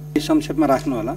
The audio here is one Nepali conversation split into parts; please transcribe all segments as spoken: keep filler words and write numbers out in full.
संक्षेपमा राख्नु होला।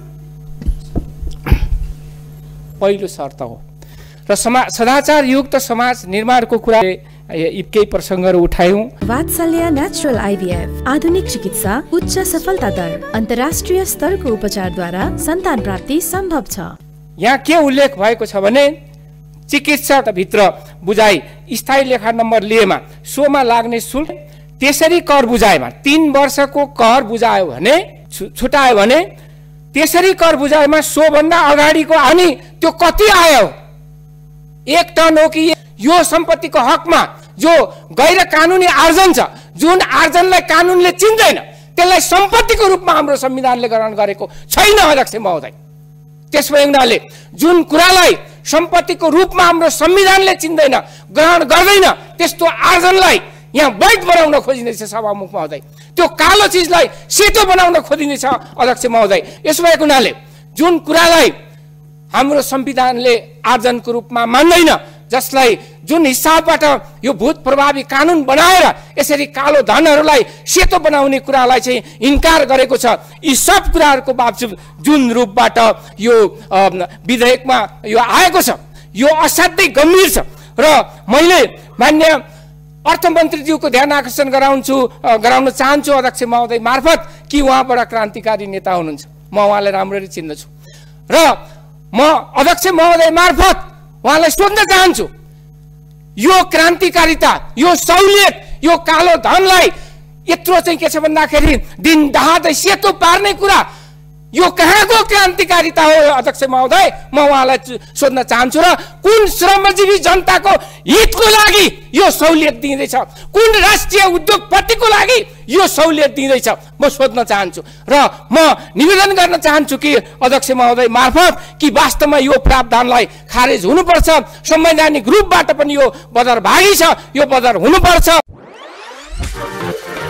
पहिलो शर्त हो र समाज सदाचार युक्त समाज निर्माणको कुरा केही प्रसङ्गहरू उठायौँ। वात्सल्य नेचुरल आइभीएफ आधुनिक चिकित्सा, उच्च सफलता दर, अन्तर्राष्ट्रिय स्तरको उपचारद्वारा सन्तान प्राप्ति सम्भव छ। यहाँ के उल्लेख भएको छ भने चिकित्सा भित्र बुझाइ स्थायी लेखा नम्बर लिएमा सोमा लाग्ने शुल्क त्यसरी कर बुझाएमा तीन वर्षको कर बुझायो भने छुटायो भने त्यसरी कर बुझाएमा सो भन्दा अगाडिको हानि त्यो कति आयो? एक टन हो कि यो सम्पत्तिको हकमा जो गैर कानुनी आर्जन छ, जुन आर्जनलाई कानुनले चिन्दैन, त्यसलाई सम्पत्तिको रूपमा हाम्रो संविधानले ग्रहण गरेको छैन अध्यक्ष महोदय। त्यसो हुनाले जुन कुरालाई सम्पत्तिको रूपमा हाम्रो संविधानले चिन्दैन, ग्रहण गर्दैन, त्यस्तो आर्जनलाई यहाँ वैध बनाउन खोजिँदैछ सभामुख महोदय। त्यो कालो चिजलाई सेतो बनाउन खोजिँदैछ अध्यक्ष महोदय। यसो भएको हुनाले जुन कुरालाई हाम्रो संविधानले आर्जनको रूपमा मान्दैन, जसलाई जुन हिसाबबाट यो भूत प्रभावी कानुन बनाएर यसरी कालो धनहरूलाई सेतो बनाउने कुरालाई चाहिँ इन्कार गरेको छ। यी सब कुराहरूको बावजुद जुन रूपबाट यो विधेयकमा यो आएको छ, यो असाध्यै गम्भीर छ र मैले मान्य अर्थमन्त्रीज्यूको ध्यान आकर्षण गराउँछु गराउन चाहन्छु अध्यक्ष महोदय मार्फत कि उहाँबाट क्रान्तिकारी नेता हुनुहुन्छ, म उहाँलाई राम्ररी चिन्दछु र म अध्यक्ष महोदय मार्फत उहाँलाई सोध्न चाहन्छु, यो क्रान्तिकारिता, यो सहुलियत, यो कालो धनलाई यत्रो चाहिँ के छ भन्दाखेरि दिन दहादै सेतो पार्ने कुरा, यो कहाँको क्रान्तिकारिता हो अध्यक्ष महोदय? म उहाँलाई सोध्न चाहन्छु र कुन श्रमजीवी जनताको हितको लागि यो सहुलियत दिँदैछ, कुन राष्ट्रिय उद्योगपतिको लागि यो सहुलियत दिँदैछ, म सोध्न चाहन्छु र म निवेदन गर्न चाहन्छु कि अध्यक्ष महोदय मार्फत कि वास्तवमा यो प्रावधानलाई खारेज हुनुपर्छ, संवैधानिक रूपबाट पनि यो बदर भागी छ, यो बदर हुनुपर्छ।